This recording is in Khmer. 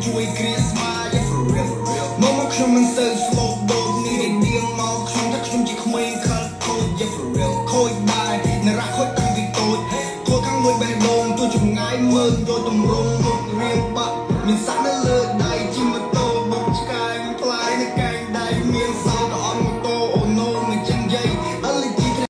ជួយគ្រាស្មាយ for real មកខ្ញុំមិនសូវ slow ដូចនេះនាងមកខ្ញុំថាខ្ញុំជាក្មេងខលខូច for real ខូចដែរនរៈខូចតាំងពីតូចខូចខាងមួយបេះដូងទូចម្ងាយមើលយកតម្រង់មុខរៀងបាក់មានសាក់នៅលើដៃ